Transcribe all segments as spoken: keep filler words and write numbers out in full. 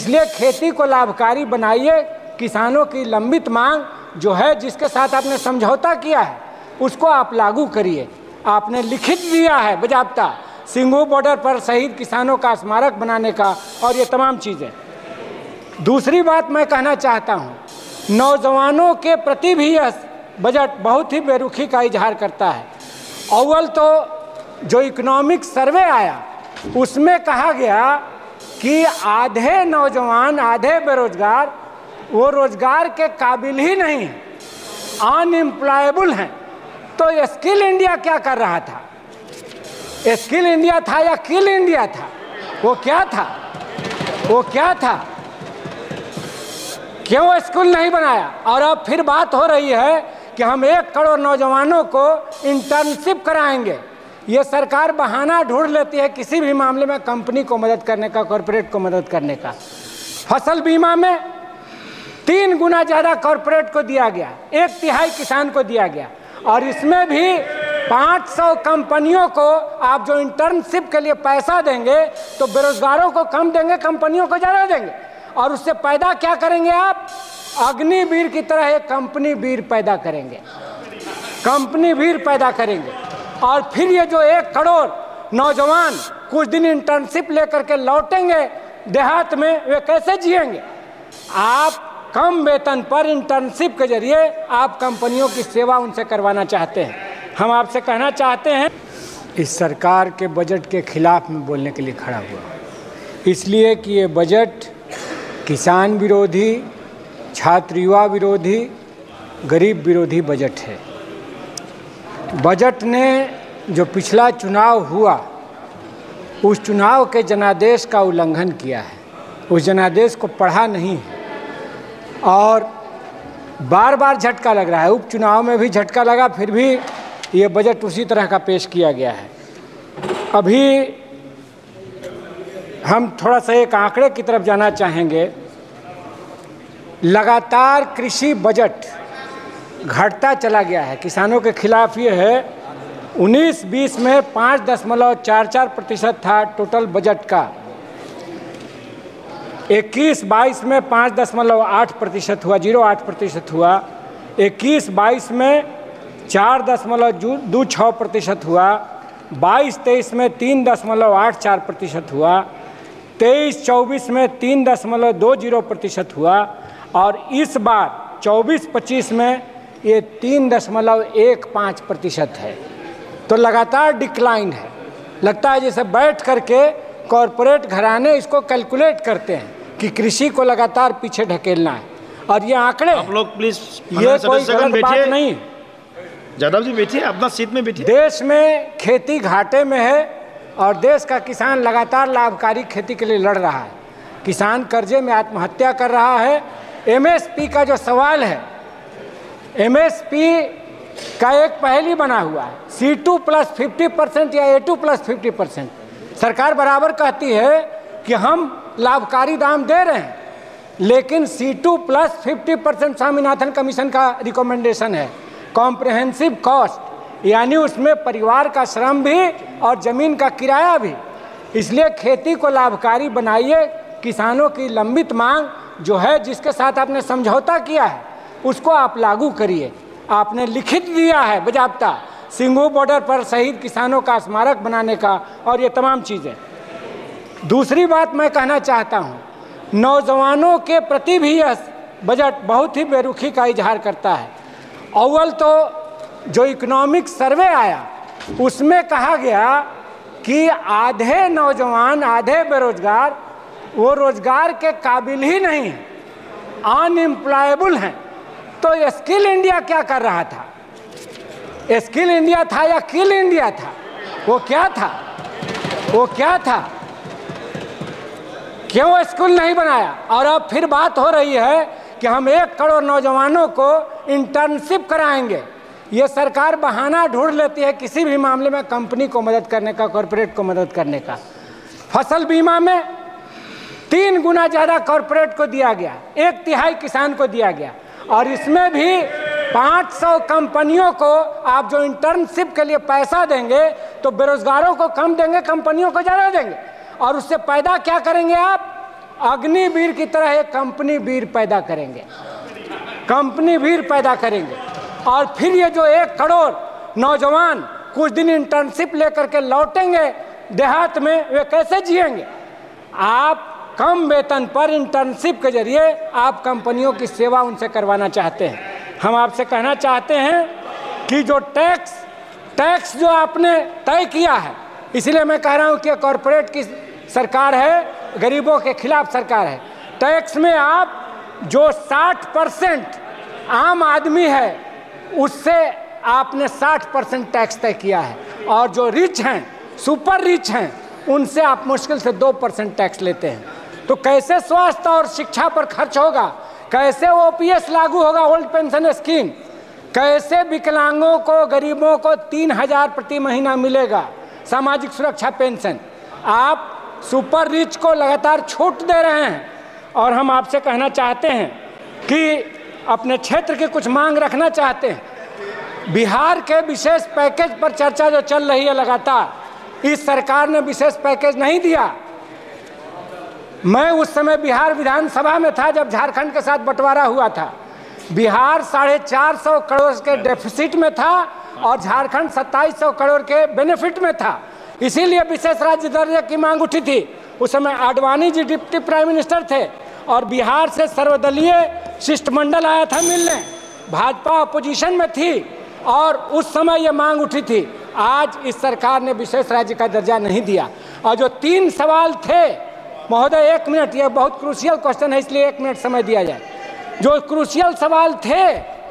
इसलिए खेती को लाभकारी बनाइए। किसानों की लंबित मांग जो है, जिसके साथ आपने समझौता किया है, उसको आप लागू करिए। आपने लिखित दिया है बजाबता सिंघू बॉर्डर पर शहीद किसानों का स्मारक बनाने का, और ये तमाम चीज़ें। दूसरी बात मैं कहना चाहता हूँ, नौजवानों के प्रति भी यह बजट बहुत ही बेरुखी का इजहार करता है। अव्वल तो जो इकोनॉमिक सर्वे आया उसमें कहा गया कि आधे नौजवान, आधे बेरोजगार, वो रोजगार के काबिल ही नहीं हैं, अनएम्प्लॉयबल हैं। तो स्किल इंडिया क्या कर रहा था? स्किल इंडिया था या किल इंडिया था? वो क्या था? वो क्या था? क्यों स्कूल नहीं बनाया? और अब फिर बात हो रही है कि हम एक करोड़ नौजवानों को इंटर्नशिप कराएंगे। ये सरकार बहाना ढूंढ लेती है किसी भी मामले में कंपनी को मदद करने का, कॉरपोरेट को मदद करने का। फसल बीमा में तीन गुना ज़्यादा कॉरपोरेट को दिया गया, एक तिहाई किसान को दिया गया। और इसमें भी पाँच सौ कंपनियों को आप जो इंटर्नशिप के लिए पैसा देंगे तो बेरोजगारों को कम देंगे, कंपनियों को ज़्यादा देंगे। और उससे पैदा क्या करेंगे आप? अग्निवीर की तरह एक कंपनी वीर पैदा करेंगे, कंपनी वीर पैदा करेंगे। और फिर ये जो एक करोड़ नौजवान कुछ दिन इंटर्नशिप लेकर के लौटेंगे देहात में, वे कैसे जिएंगे? आप कम वेतन पर इंटर्नशिप के जरिए आप कंपनियों की सेवा उनसे करवाना चाहते हैं। हम आपसे कहना चाहते हैं, इस सरकार के बजट के खिलाफ में बोलने के लिए खड़ा हुआ, इसलिए कि ये बजट किसान विरोधी, छात्र युवा विरोधी, गरीब विरोधी बजट है। बजट ने जो पिछला चुनाव हुआ, उस चुनाव के जनादेश का उल्लंघन किया है, उस जनादेश को पढ़ा नहीं है। और बार बार झटका लग रहा है, उपचुनाव में भी झटका लगा, फिर भी ये बजट उसी तरह का पेश किया गया है। अभी हम थोड़ा सा एक आंकड़े की तरफ जाना चाहेंगे। लगातार कृषि बजट घटता चला गया है। किसानों के खिलाफ ये है, उन्नीस बीस में पाँच दशमलव चार चार प्रतिशत था टोटल बजट का, इक्कीस बाईस में पाँच दशमलव आठ प्रतिशत हुआ, जीरो आठ प्रतिशत हुआ, इक्कीस बाईस में चार दशमलव दो छः प्रतिशत हुआ, बाईस तेईस में तीन दशमलव आठ चार प्रतिशत हुआ, तेईस चौबीस में तीन दशमलव दो जीरो प्रतिशत हुआ, और इस बार चौबीस पच्चीस में ये तीन दशमलव एक पाँच प्रतिशत है। तो लगातार डिक्लाइन है। लगता है जैसे बैठ करके कॉरपोरेट घराने इसको कैलकुलेट करते हैं कि कृषि को लगातार पीछे ढकेलना है। और ये आंकड़े, आप लोग प्लीज, ये कोई गलत बात नहीं। यादव जी बैठिए, अपना सीट में बैठिए। देश में खेती घाटे में है और देश का किसान लगातार लाभकारी खेती के लिए लड़ रहा है। किसान कर्जे में आत्महत्या कर रहा है। एमएसपी का जो सवाल है, एमएसपी का एक पहली बना हुआ है, C two plus fifty percent या A two plus fifty percent. सरकार बराबर कहती है कि हम लाभकारी दाम दे रहे हैं, लेकिन C two plus fifty percent Swaminathan commission का रिकमेंडेशन है। कॉम्प्रिहेंसिव कॉस्ट, यानी उसमें परिवार का श्रम भी और ज़मीन का किराया भी। इसलिए खेती को लाभकारी बनाइए। किसानों की लंबित मांग जो है, जिसके साथ आपने समझौता किया है, उसको आप लागू करिए। आपने लिखित दिया है बजाबता सिंघू बॉर्डर पर शहीद किसानों का स्मारक बनाने का, और ये तमाम चीज़ें। दूसरी बात मैं कहना चाहता हूँ, नौजवानों के प्रति भी यह बजट बहुत ही बेरुखी का इजहार करता है। अव्वल तो जो इकोनॉमिक सर्वे आया उसमें कहा गया कि आधे नौजवान, आधे बेरोजगार, वो रोजगार के काबिल ही नहीं हैं, अनएम्प्लॉयबल हैं। तो स्किल इंडिया क्या कर रहा था? स्किल इंडिया था या किल इंडिया था? वो क्या था? वो क्या था? क्यों स्कूल नहीं बनाया? और अब फिर बात हो रही है कि हम एक करोड़ नौजवानों को इंटर्नशिप कराएंगे। ये सरकार बहाना ढूंढ लेती है किसी भी मामले में कंपनी को मदद करने का, कॉरपोरेट को मदद करने का। फसल बीमा में तीन गुना ज़्यादा कॉरपोरेट को दिया गया, एक तिहाई किसान को दिया गया। और इसमें भी पाँच सौ कंपनियों को आप जो इंटर्नशिप के लिए पैसा देंगे तो बेरोजगारों को कम देंगे, कंपनियों को ज़्यादा देंगे। और उससे पैदा क्या करेंगे आप? अग्निवीर की तरह एक कंपनी वीर पैदा करेंगे, कंपनी वीर पैदा करेंगे। और फिर ये जो एक करोड़ नौजवान कुछ दिन इंटर्नशिप लेकर के लौटेंगे देहात में, वे कैसे जिएंगे? आप कम वेतन पर इंटर्नशिप के जरिए आप कंपनियों की सेवा उनसे करवाना चाहते हैं। हम आपसे कहना चाहते हैं कि जो टैक्स टैक्स जो आपने तय किया है, इसलिए मैं कह रहा हूं कि कॉरपोरेट की सरकार है, गरीबों के खिलाफ सरकार है। टैक्स में आप जो साठ परसेंट आम आदमी है उससे आपने साठ परसेंट टैक्स तय किया है, और जो रिच हैं, सुपर रिच हैं, उनसे आप मुश्किल से दो परसेंट टैक्स लेते हैं। तो कैसे स्वास्थ्य और शिक्षा पर खर्च होगा? कैसे ओपीएस लागू होगा, ओल्ड पेंशन स्कीम? कैसे विकलांगों को, गरीबों को तीन हजार प्रति महीना मिलेगा सामाजिक सुरक्षा पेंशन? आप सुपर रिच को लगातार छूट दे रहे हैं। और हम आपसे कहना चाहते हैं कि अपने क्षेत्र की कुछ मांग रखना चाहते हैं। बिहार के विशेष पैकेज पर चर्चा जो चल रही है लगातार, इस सरकार ने विशेष पैकेज नहीं दिया। मैं उस समय बिहार विधानसभा में था जब झारखंड के साथ बंटवारा हुआ था। बिहार साढ़े चार सौ करोड़ के डेफिसिट में था और झारखंड सत्ताईस सौ करोड़ के बेनिफिट में था। इसीलिए विशेष राज्य दर्जे की मांग उठी थी। उस समय Advani ji deputy prime minister थे और बिहार से सर्वदलीय शिष्टमंडल आया था मिलने, भाजपा अपोजिशन में थी और उस समय ये मांग उठी थी। आज इस सरकार ने विशेष राज्य का दर्जा नहीं दिया। और जो तीन सवाल थे, महोदय एक मिनट, ये बहुत क्रूशियल क्वेश्चन है इसलिए एक मिनट समय दिया जाए। जो क्रूशियल सवाल थे,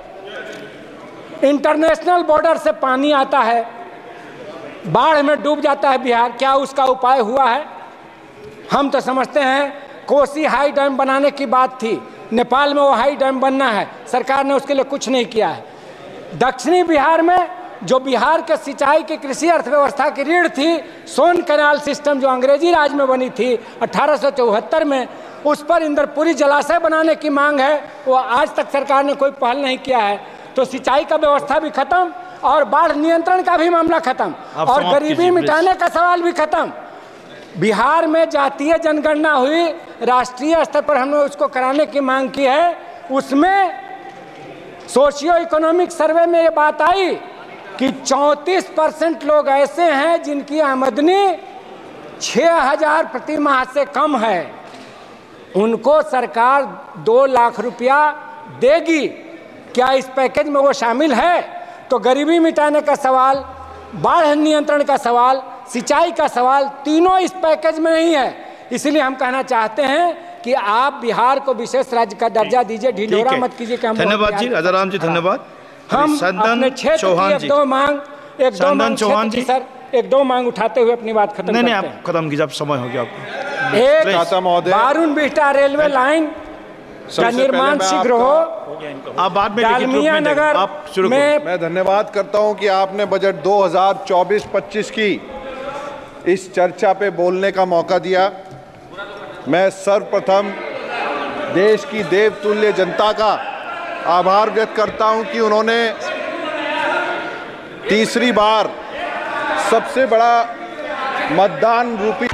इंटरनेशनल बॉर्डर से पानी आता है, बाढ़ में डूब जाता है बिहार, क्या उसका उपाय हुआ है? हम तो समझते हैं कोसी हाई डैम बनाने की बात थी, नेपाल में वो हाई डैम बनना है, सरकार ने उसके लिए कुछ नहीं किया है। दक्षिणी बिहार में जो बिहार के सिंचाई की कृषि अर्थव्यवस्था की रीढ़ थी, सोन कैनाल सिस्टम जो अंग्रेजी राज में बनी थी अठारह सौ चौहत्तर में, उस पर इंद्रपुरी जलाशय बनाने की मांग है, वो आज तक सरकार ने कोई पहल नहीं किया है। तो सिंचाई का व्यवस्था भी खत्म और बाढ़ नियंत्रण का भी मामला खत्म और गरीबी मिटाने का सवाल भी खत्म। बिहार में जातीय जनगणना हुई, राष्ट्रीय स्तर पर हमने उसको कराने की मांग की है। उसमें सोशियो इकोनॉमिक सर्वे में ये बात आई कि चौंतीस परसेंट लोग ऐसे हैं जिनकी आमदनी छः हजार प्रति माह से कम है, उनको सरकार दो लाख रुपया देगी। क्या इस पैकेज में वो शामिल है? तो गरीबी मिटाने का सवाल, बाढ़ नियंत्रण का सवाल, सिंचाई का सवाल, तीनों इस पैकेज में नहीं है। इसलिए हम कहना चाहते हैं कि आप बिहार को विशेष राज्य का दर्जा दीजिए, ढिंढोरा मत कीजिए। धन्यवाद जी, राजाराम जी, धन्यवाद। हम अपने क्षेत्र की एक दो मांग एक दो मांग चौहान जी सर एक दो मांग उठाते हुए अपनी बात खत्म नहीं करते नहीं हैं। आप खत्म कीजिए, आप समय हो गया आपको। एक बारून बिहटा रेलवे लाइन का निर्माण शीघ्र हो। आप बाद में डालमिया नगर आप शुरू में मैं धन्यवाद करता हूं कि आपने बजट दो हज़ार चौबीस पच्चीस की इस चर्चा पे बोलने का मौका दिया। मैं सर्वप्रथम देश की देवतुल्य जनता का आभार व्यक्त करता हूं कि उन्होंने तीसरी बार सबसे बड़ा मतदान रूपी